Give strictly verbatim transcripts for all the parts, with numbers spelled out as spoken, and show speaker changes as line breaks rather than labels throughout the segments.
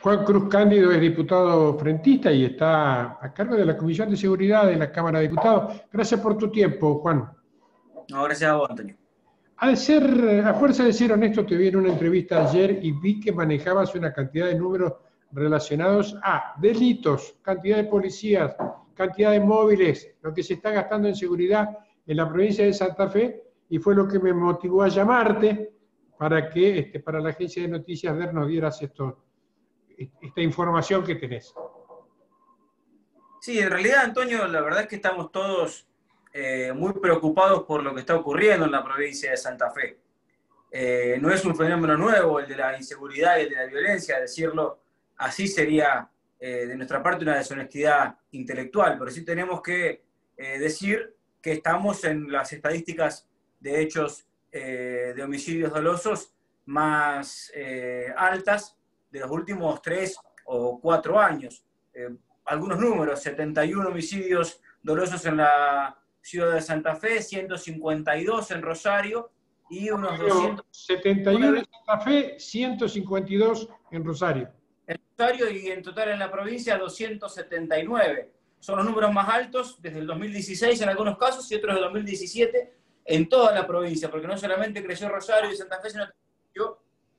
Juan Cruz Cándido es diputado frentista y está a cargo de la Comisión de Seguridad de la Cámara de Diputados. Gracias por tu tiempo, Juan.
No, gracias a vos, Antonio.
Al ser, a fuerza de ser honesto, te vi en una entrevista ayer y vi que manejabas una cantidad de números relacionados a delitos, cantidad de policías, cantidad de móviles, lo que se está gastando en seguridad en la provincia de Santa Fe, y fue lo que me motivó a llamarte para que este, para la agencia de noticias D E R nos dieras esto, esta información que tenés.
Sí, en realidad, Antonio, la verdad es que estamos todos eh, muy preocupados por lo que está ocurriendo en la provincia de Santa Fe. Eh, no es un fenómeno nuevo el de la inseguridad y el de la violencia, decirlo así sería eh, de nuestra parte una deshonestidad intelectual, pero sí tenemos que eh, decir que estamos en las estadísticas de hechos eh, de homicidios dolosos más eh, altas de los últimos tres o cuatro años. Eh, algunos números: setenta y uno homicidios dolosos en la ciudad de Santa Fe, ciento cincuenta y dos en Rosario y unos doscientos...
setenta y uno en Santa Fe, ciento cincuenta y dos en Rosario.
En Rosario y en total en la provincia doscientos setenta y nueve. Son los números más altos desde el dos mil dieciséis en algunos casos y otros del dos mil diecisiete en toda la provincia, porque no solamente creció Rosario y Santa Fe, sino que creció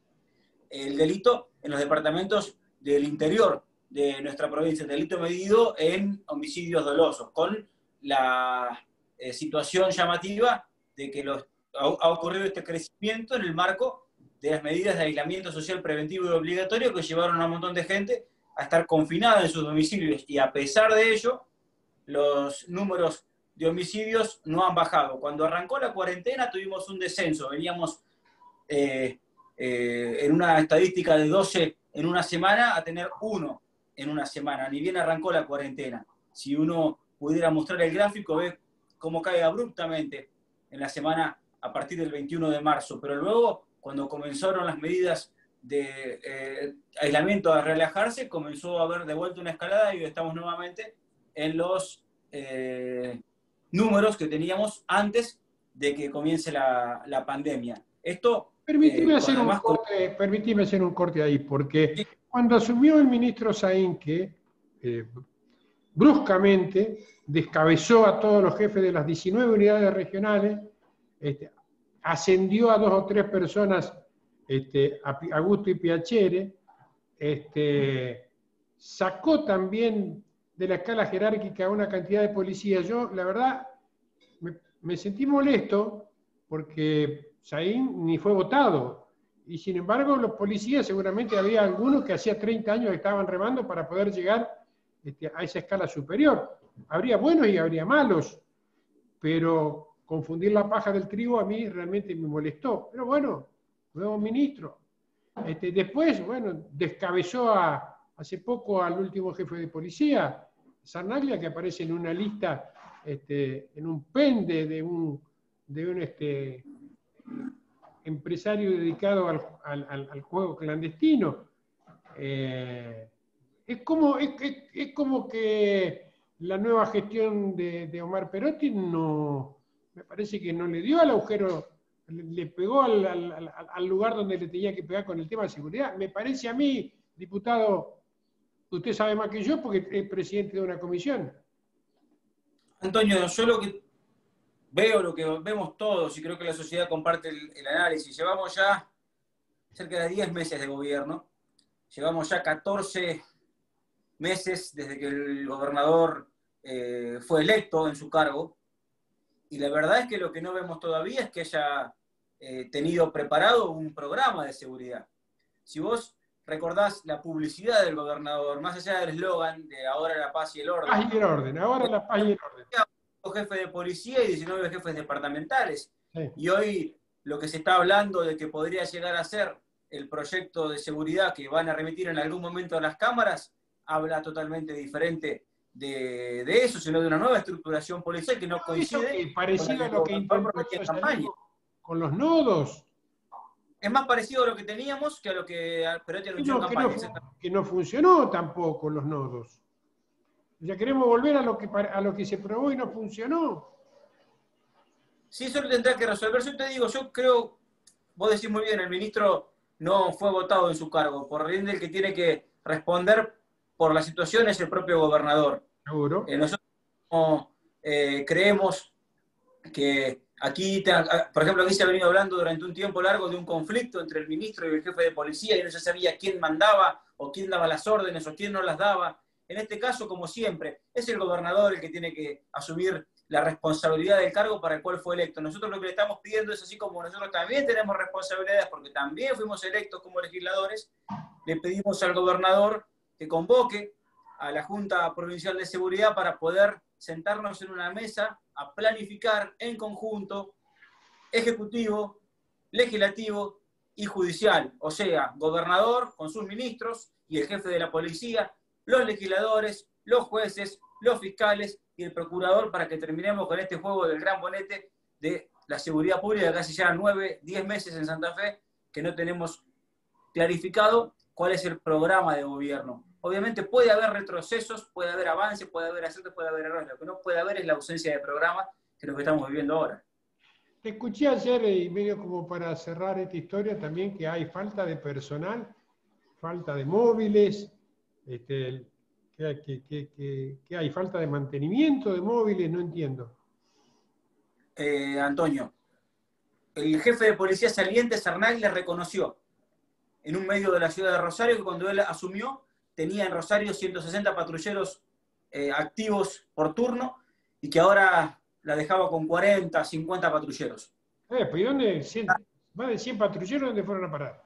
el delito en los departamentos del interior de nuestra provincia, el delito medido en homicidios dolosos, con la eh, situación llamativa de que los, ha, ha ocurrido este crecimiento en el marco de las medidas de aislamiento social preventivo y obligatorio que llevaron a un montón de gente a estar confinada en sus domicilios, y a pesar de ello, los números de homicidios no han bajado. Cuando arrancó la cuarentena tuvimos un descenso, veníamos eh, eh, en una estadística de doce en una semana a tener uno en una semana, ni bien arrancó la cuarentena. Si uno pudiera mostrar el gráfico, ve cómo cae abruptamente en la semana a partir del veintiuno de marzo, pero luego, cuando comenzaron las medidas de eh, aislamiento a relajarse, comenzó a haber de vuelta una escalada y estamos nuevamente en los eh, números que teníamos antes de que comience la, la pandemia. Esto...
Permitime, eh, hacer un corte, permitime hacer un corte ahí, porque sí, cuando asumió el ministro Saínque, eh, bruscamente descabezó a todos los jefes de las diecinueve unidades regionales, este, ascendió a dos o tres personas, este, a Augusto y Piacere, este, sacó también de la escala jerárquica una cantidad de policías. Yo, la verdad, me, me sentí molesto porque Saín ni fue votado, y sin embargo los policías seguramente había algunos que hacía treinta años que estaban remando para poder llegar este, a esa escala superior. Habría buenos y habría malos, pero confundir la paja del trigo a mí realmente me molestó. Pero bueno, nuevo ministro. Este, después, bueno, descabezó a, hace poco al último jefe de policía, Sarnaglia, que aparece en una lista, este, en un pende de un, de un este, empresario dedicado al, al, al juego clandestino. Eh, es, como, es, es, es como que la nueva gestión de, de Omar Perotti no, me parece que no le dio al agujero, le, le pegó al, al, al lugar donde le tenía que pegar con el tema de seguridad. Me parece a mí, diputado, usted sabe más que yo porque es presidente de una comisión.
Antonio, yo lo que veo, lo que vemos todos, y creo que la sociedad comparte el, el análisis, llevamos ya cerca de diez meses de gobierno, llevamos ya catorce meses desde que el gobernador eh, fue electo en su cargo, y la verdad es que lo que no vemos todavía es que haya eh, tenido preparado un programa de seguridad. Si vos recordás la publicidad del gobernador, más allá del eslogan de ahora la paz y el orden.
Paz y el orden, ahora la paz y el orden.
Jefe de policía y diecinueve jefes departamentales.
Sí.
Y hoy lo que se está hablando de que podría llegar a ser el proyecto de seguridad que van a remitir en algún momento a las cámaras, habla totalmente diferente de, de eso, sino de una nueva estructuración policial que no coincide.
Que parecido a lo que intentó campaña con los nodos.
Es más parecido a lo que teníamos que a lo que Perotti anunció
no,
en campaña.
Que no, que no funcionó tampoco los nodos. Ya queremos volver a lo, que, a lo que se probó y no funcionó.
Sí, eso lo tendrá que resolver. Yo te digo, yo creo, vos decís muy bien, el ministro no fue votado en su cargo. Por ende, el que tiene que responder por la situación es el propio gobernador.
Seguro.
Eh, nosotros eh, creemos que aquí, te, por ejemplo, aquí se ha venido hablando durante un tiempo largo de un conflicto entre el ministro y el jefe de policía y no se sabía quién mandaba o quién daba las órdenes o quién no las daba. En este caso, como siempre, es el gobernador el que tiene que asumir la responsabilidad del cargo para el cual fue electo. Nosotros lo que le estamos pidiendo es, así como nosotros también tenemos responsabilidades porque también fuimos electos como legisladores, le pedimos al gobernador que convoque a la Junta Provincial de Seguridad para poder sentarnos en una mesa a planificar en conjunto ejecutivo, legislativo y judicial. O sea, gobernador con sus ministros y el jefe de la policía, los legisladores, los jueces, los fiscales y el procurador para que terminemos con este juego del gran bonete de la seguridad pública, que casi ya nueve, diez meses en Santa Fe, que no tenemos clarificado cuál es el programa de gobierno. Obviamente puede haber retrocesos, puede haber avances, puede haber aciertos, puede haber errores. Lo que no puede haber es la ausencia de programa, que es lo que estamos viviendo ahora.
Te escuché ayer, y medio como para cerrar esta historia, también que hay falta de personal, falta de móviles, este, que, que, que, que, que hay falta de mantenimiento de móviles, no entiendo.
Eh, Antonio, el jefe de policía saliente, Sarnag, le reconoció en un medio de la ciudad de Rosario que cuando él asumió tenía en Rosario ciento sesenta patrulleros eh, activos por turno y que ahora la dejaba con cuarenta, cincuenta patrulleros.
Eh, pues ¿y dónde? cien, más de cien patrulleros, ¿dónde fueron a parar?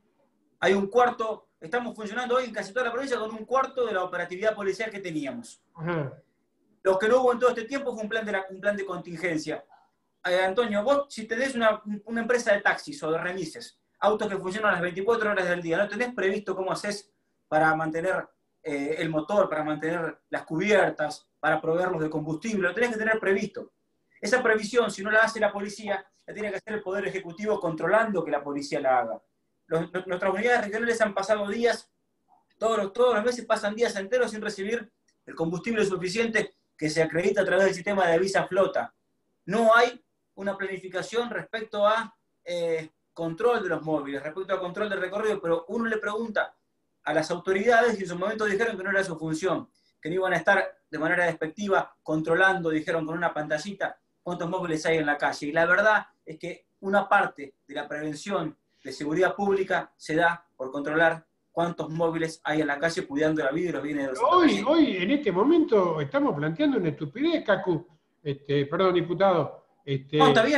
Hay un cuarto, estamos funcionando hoy en casi toda la provincia con un cuarto de la operatividad policial que teníamos.
Ajá.
Lo que no hubo en todo este tiempo fue un plan de, la, un plan de contingencia. Eh, Antonio, vos si tenés una, una empresa de taxis o de remises, autos que funcionan las veinticuatro horas del día, ¿no tenés previsto cómo haces para mantener eh, el motor, para mantener las cubiertas, para proveerlos de combustible? Lo tenés que tener previsto. Esa previsión, si no la hace la policía, la tiene que hacer el Poder Ejecutivo controlando que la policía la haga. Los, nuestras unidades regionales han pasado días, todos los, todos los meses pasan días enteros sin recibir el combustible suficiente que se acredita a través del sistema de Visa Flota. No hay una planificación respecto a eh, control de los móviles, respecto a control del recorrido, pero uno le pregunta a las autoridades y en su momento dijeron que no era su función, que no iban a estar de manera despectiva controlando, dijeron con una pantallita, cuántos móviles hay en la calle. Y la verdad es que una parte de la prevención de seguridad pública se da por controlar cuántos móviles hay en la calle cuidando la vida y los bienes de los
hoy, hoy, en este momento, estamos planteando una estupidez, Cacu. Este, perdón, diputado. Este,
no, está bien.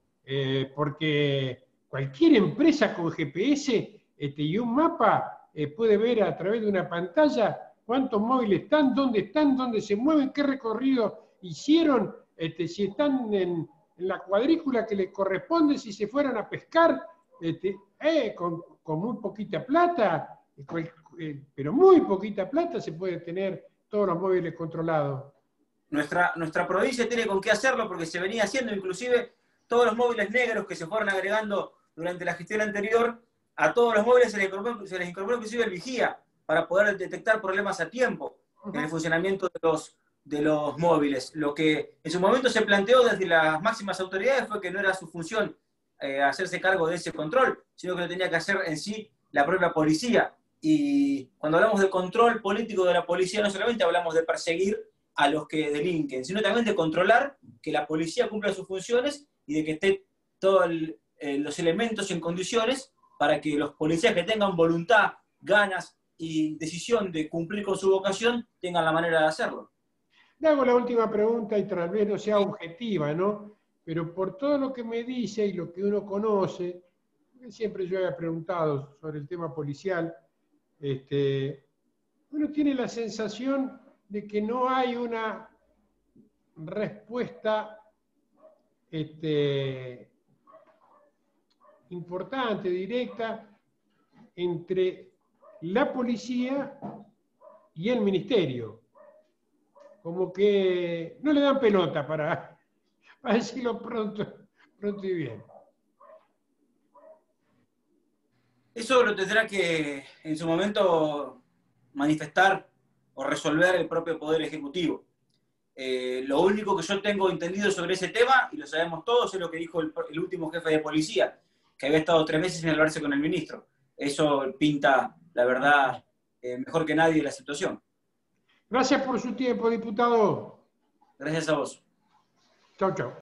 Eh, porque cualquier empresa con G P S este, y un mapa eh, puede ver a través de una pantalla cuántos móviles están, dónde están, dónde se mueven, qué recorrido hicieron, este, si están en, en la cuadrícula que les corresponde, si se fueran a pescar, este, eh, con, con muy poquita plata, eh, pero muy poquita plata se puede tener todos los móviles controlados.
Nuestra, nuestra provincia tiene con qué hacerlo porque se venía haciendo, inclusive todos los móviles negros que se fueron agregando durante la gestión anterior, a todos los móviles se les incorporó, se les incorporó inclusive el vigía para poder detectar problemas a tiempo uh-huh. en el funcionamiento de los, de los móviles. Lo que en su momento se planteó desde las máximas autoridades fue que no era su función eh, hacerse cargo de ese control, sino que lo tenía que hacer en sí la propia policía. Y cuando hablamos de control político de la policía, no solamente hablamos de perseguir a los que delinquen, sino también de controlar que la policía cumpla sus funciones y de que estén todos eh, los elementos en condiciones para que los policías que tengan voluntad, ganas y decisión de cumplir con su vocación tengan la manera de hacerlo.
Le hago la última pregunta y tal vez no sea objetiva, ¿no? Pero por todo lo que me dice y lo que uno conoce, siempre yo había preguntado sobre el tema policial, este, uno tiene la sensación de que no hay una respuesta este, importante, directa, entre la policía y el ministerio. Como que no le dan pelota, para, para decirlo pronto, pronto y bien.
Eso lo tendrá que en su momento manifestar o resolver el propio Poder Ejecutivo. Eh, lo único que yo tengo entendido sobre ese tema, y lo sabemos todos, es lo que dijo el, el último jefe de policía, que había estado tres meses sin hablarse con el ministro. eso pinta, la verdad, eh, mejor que nadie la situación.
Gracias por su tiempo, diputado.
Gracias a vos.
Chau, chau.